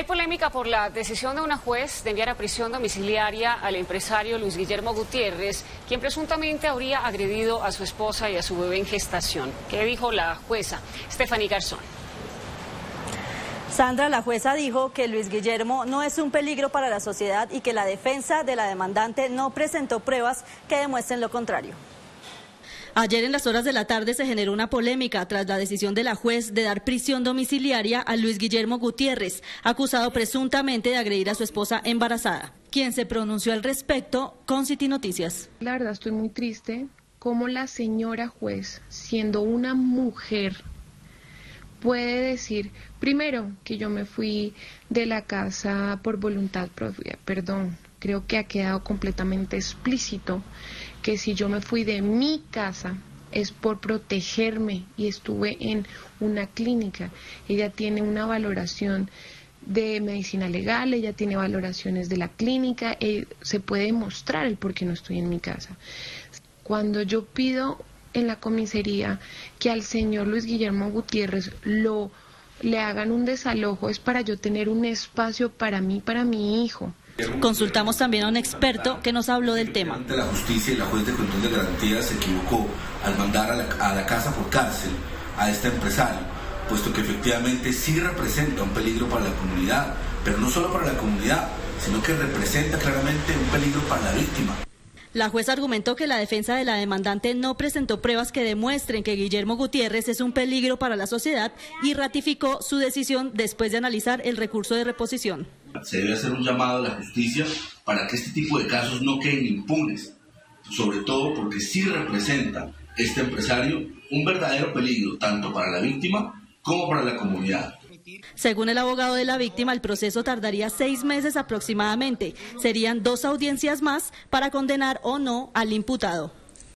Hay polémica por la decisión de una juez de enviar a prisión domiciliaria al empresario Luis Guillermo Gutiérrez, quien presuntamente habría agredido a su esposa y a su bebé en gestación. ¿Qué dijo la jueza? Stephanie Garzón. Sandra, la jueza dijo que Luis Guillermo no es un peligro para la sociedad y que la defensa de la demandante no presentó pruebas que demuestren lo contrario. Ayer en las horas de la tarde se generó una polémica tras la decisión de la juez de dar prisión domiciliaria a Luis Guillermo Gutiérrez, acusado presuntamente de agredir a su esposa embarazada. Quien se pronunció al respecto con City Noticias. La verdad estoy muy triste como la señora juez, siendo una mujer, puede decir, primero, que yo me fui de la casa por voluntad propia, perdón, creo que ha quedado completamente explícito que si yo me fui de mi casa es por protegerme y estuve en una clínica. Ella tiene una valoración de medicina legal, ella tiene valoraciones de la clínica, se puede demostrar el por qué no estoy en mi casa. Cuando yo pido en la comisaría que al señor Luis Guillermo Gutiérrez le hagan un desalojo, es para yo tener un espacio para mí, para mi hijo. Consultamos también a un experto que nos habló del tema. La justicia y la juez de control de garantías se equivocó al mandar a la casa por cárcel a este empresario, puesto que efectivamente sí representa un peligro para la comunidad, pero no solo para la comunidad, sino que representa claramente un peligro para la víctima. La juez argumentó que la defensa de la demandante no presentó pruebas que demuestren que Guillermo Gutiérrez es un peligro para la sociedad y ratificó su decisión después de analizar el recurso de reposición. Se debe hacer un llamado a la justicia para que este tipo de casos no queden impunes, sobre todo porque sí representa este empresario un verdadero peligro tanto para la víctima como para la comunidad. Según el abogado de la víctima, el proceso tardaría 6 meses aproximadamente. Serían 2 audiencias más para condenar o no al imputado.